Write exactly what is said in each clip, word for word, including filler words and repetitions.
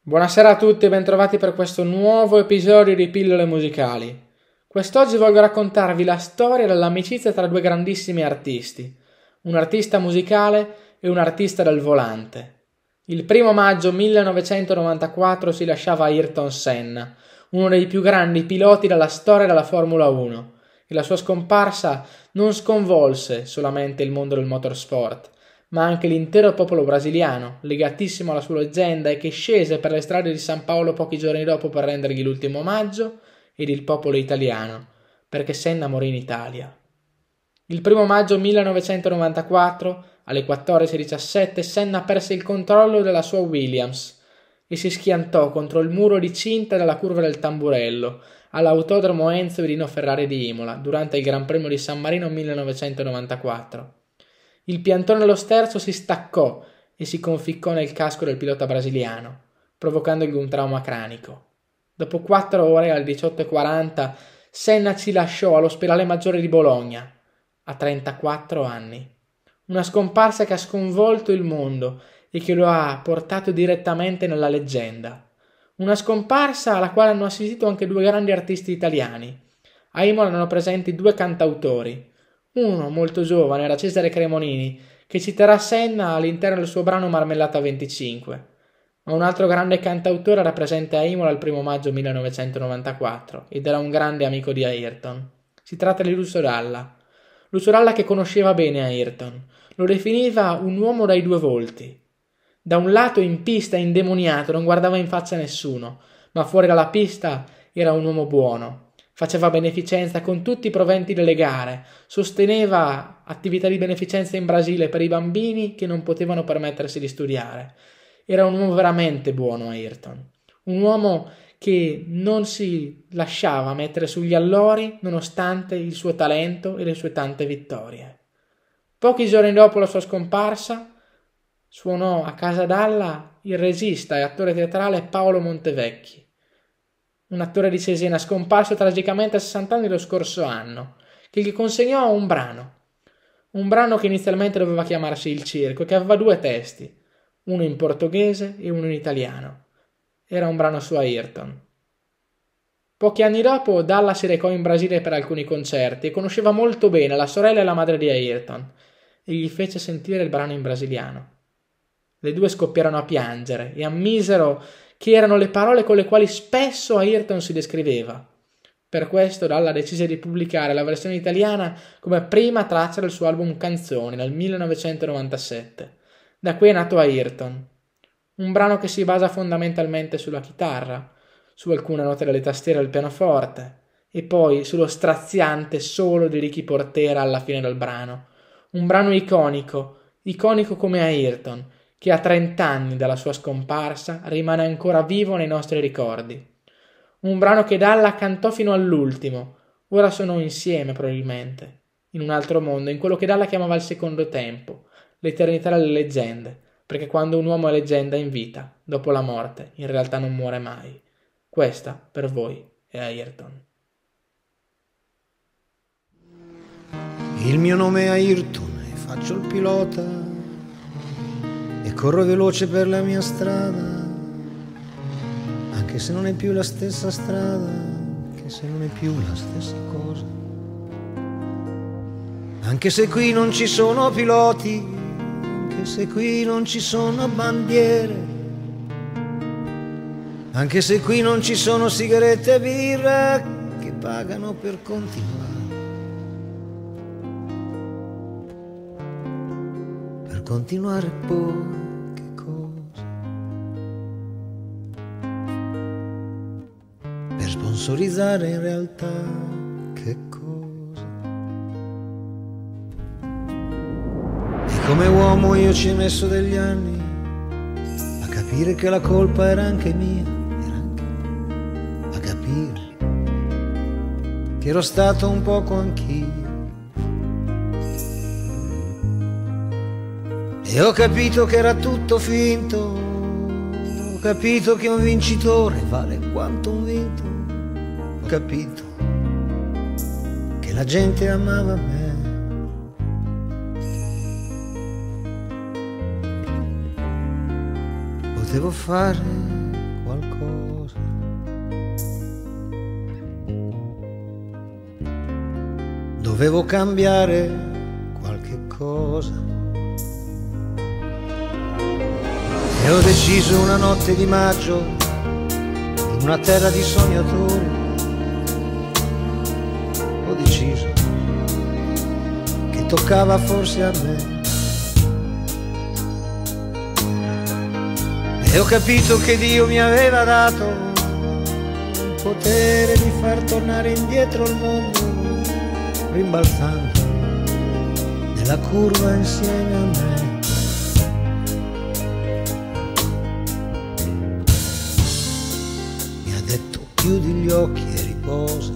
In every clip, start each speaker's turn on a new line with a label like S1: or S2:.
S1: Buonasera a tutti e bentrovati per questo nuovo episodio di Pillole Musicali. Quest'oggi voglio raccontarvi la storia dell'amicizia tra due grandissimi artisti, un artista musicale e un artista del volante. Il primo maggio millenovecentonovantaquattro si lasciava Ayrton Senna, uno dei più grandi piloti della storia della Formula uno, e la sua scomparsa non sconvolse solamente il mondo del motorsport, ma anche l'intero popolo brasiliano, legatissimo alla sua leggenda e che scese per le strade di San Paolo pochi giorni dopo per rendergli l'ultimo omaggio, ed il popolo italiano, perché Senna morì in Italia. Il primo maggio millenovecentonovantaquattro, alle quattordici e diciassette, Senna perse il controllo della sua Williams e si schiantò contro il muro di cinta della curva del Tamburello, all'autodromo Enzo Edino Ferrari di Imola, durante il Gran Premio di San Marino millenovecentonovantaquattro. Il piantone dello sterzo si staccò e si conficcò nel casco del pilota brasiliano, provocandogli un trauma cranico. Dopo quattro ore, alle diciotto e quaranta, Senna ci lasciò all'ospedale maggiore di Bologna, a trentaquattro anni. Una scomparsa che ha sconvolto il mondo e che lo ha portato direttamente nella leggenda. Una scomparsa alla quale hanno assistito anche due grandi artisti italiani. A Imola erano presenti due cantautori. Uno, molto giovane, era Cesare Cremonini, che citerà Senna all'interno del suo brano Marmellata venticinque. Ma un altro grande cantautore era presente a Imola il primo maggio millenovecentonovantaquattro ed era un grande amico di Ayrton. Si tratta di Lucio Dalla. Lucio Dalla che conosceva bene Ayrton. Lo definiva un uomo dai due volti. Da un lato in pista indemoniato, non guardava in faccia a nessuno, ma fuori dalla pista era un uomo buono. Faceva beneficenza con tutti i proventi delle gare, sosteneva attività di beneficenza in Brasile per i bambini che non potevano permettersi di studiare. Era un uomo veramente buono Ayrton, un uomo che non si lasciava mettere sugli allori nonostante il suo talento e le sue tante vittorie. Pochi giorni dopo la sua scomparsa suonò a casa Dalla il regista e attore teatrale Paolo Montevecchi, un attore di Cesena scomparso tragicamente a sessanta anni lo scorso anno, che gli consegnò un brano. Un brano che inizialmente doveva chiamarsi Il Circo e che aveva due testi, uno in portoghese e uno in italiano. Era un brano su Ayrton. Pochi anni dopo Dalla si recò in Brasile per alcuni concerti e conosceva molto bene la sorella e la madre di Ayrton e gli fece sentire il brano in brasiliano. Le due scoppiarono a piangere e ammisero che erano le parole con le quali spesso Ayrton si descriveva. Per questo Dalla decise di pubblicare la versione italiana come prima traccia del suo album Canzoni nel millenovecentonovantasette. Da qui è nato Ayrton, un brano che si basa fondamentalmente sulla chitarra, su alcune note delle tastiere del pianoforte e poi sullo straziante solo di Ricky Portera alla fine del brano. Un brano iconico, iconico come Ayrton, che a trent'anni dalla sua scomparsa rimane ancora vivo nei nostri ricordi. Un brano che Dalla cantò fino all'ultimo, ora sono insieme probabilmente, in un altro mondo, in quello che Dalla chiamava il secondo tempo, l'eternità delle leggende, perché quando un uomo è leggenda in vita, dopo la morte, in realtà non muore mai. Questa, per voi, è Ayrton.
S2: Il mio nome è Ayrton e faccio il pilota e corro veloce per la mia strada, anche se non è più la stessa strada, anche se non è più la stessa cosa, anche se qui non ci sono piloti, anche se qui non ci sono bandiere, anche se qui non ci sono sigarette e birra che pagano per continuare, per continuare poi. Sponsorizzare in realtà che cosa? E come uomo io ci ho messo degli anni a capire che la colpa era anche mia, era anche mia, a capire che ero stato un poco anch'io. E ho capito che era tutto finto, ho capito che un vincitore vale quanto un vinto. Ho capito che la gente amava me, potevo fare qualcosa. Dovevo cambiare qualche cosa e ho deciso una notte di maggio in una terra di sognatori. Ho deciso che toccava forse a me e ho capito che Dio mi aveva dato il potere di far tornare indietro il mondo, rimbalzando nella curva insieme a me. Mi ha detto chiudi gli occhi e riposa.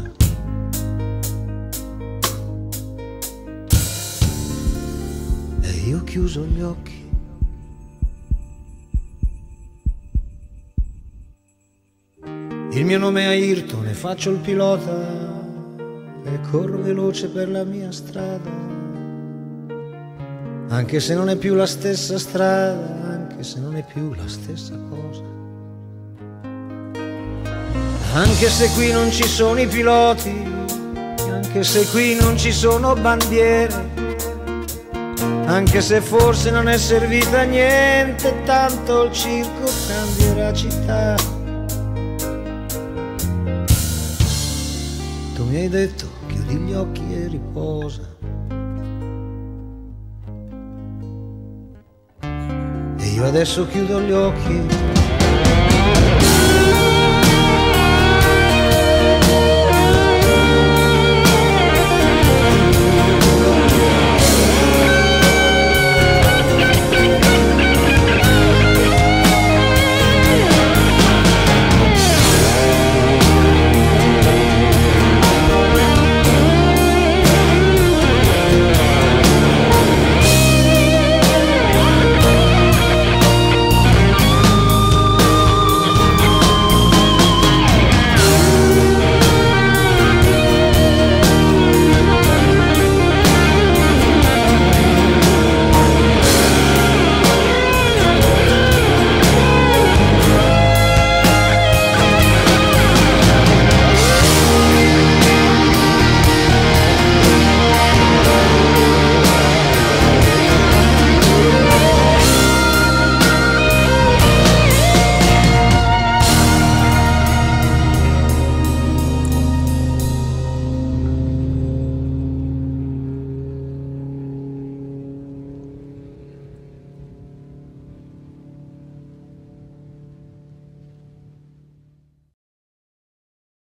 S2: E io ho chiuso gli occhi. Il mio nome è Ayrton e faccio il pilota e corro veloce per la mia strada, anche se non è più la stessa strada, anche se non è più la stessa cosa, anche se qui non ci sono i piloti, anche se qui non ci sono bandiere, anche se forse non è servita a niente, tanto il circo cambierà città. Tu mi hai detto chiudi gli occhi e riposa e io adesso chiudo gli occhi